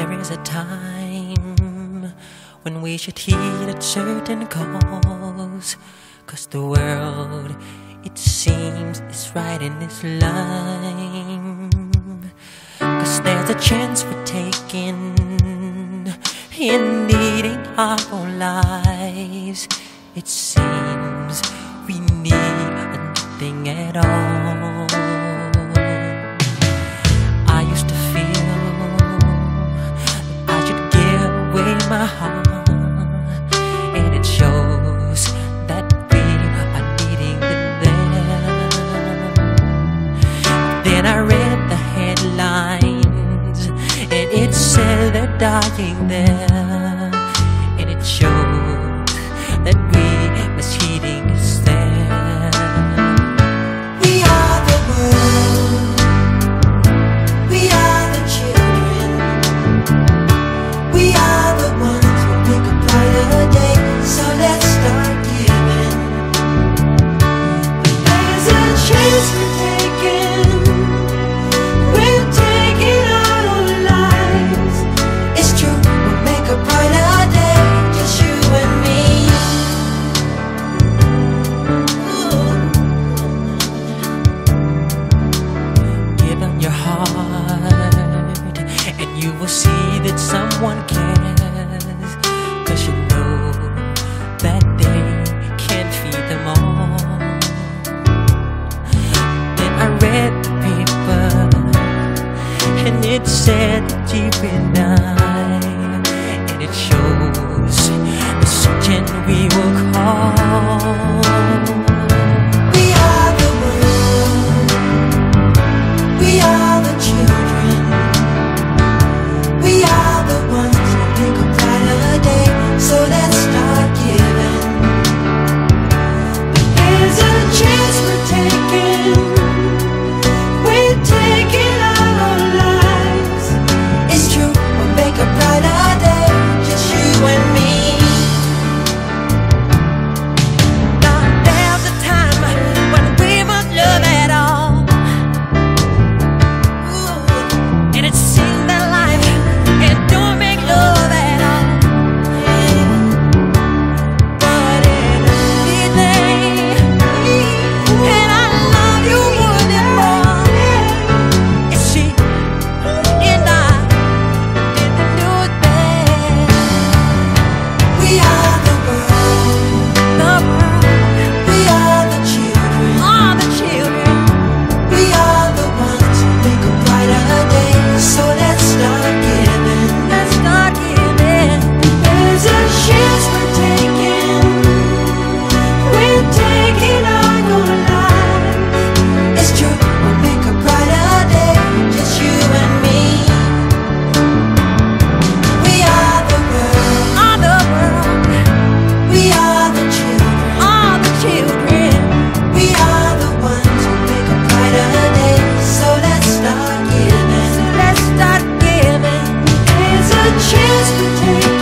There is a time when we should heed a certain cause, 'cause the world, it seems, is right in this line. 'Cause there's a chance we're taking in needing our own lives. It seems we need nothing at all. I used to feel that I should give away my heart, and it shows that we are needing it there. Then I read the headlines, and it said they're dying there, and it showed that we misheeding is there. We are the world, we are the children, we are the ones who make a brighter day. So let's start giving. There's a chance we're taking our own lives. It's true, we'll make a brighter day, just you and me. Give them your heart, and you will see that someone cares, 'cause you know that they can't feed them all. Then I read the paper, and it said that you and I, and it shows the searching we will call. We are the world, we are the children, we are the ones who make a brighter day. So let's start giving. There's a chance we're taking our own lives. It's true, we'll make a brighter day, just you and me. Now there's a time when we must love at all, and it seems that life it don't make love at all. But in anything, and I love you more than more. It's she and I didn't do it bad. We are the world, The world, we are the children, all the children. we are the ones who make a brighter day. So let's start giving. Let's start giving. There's a chance we're taking our own lives. It's true, we'll make a brighter day, just you and me. We are the world, All the world, we are the children, all the children. we are the ones who make a brighter day. So let's start giving. Let's start giving. There's a chance we're taking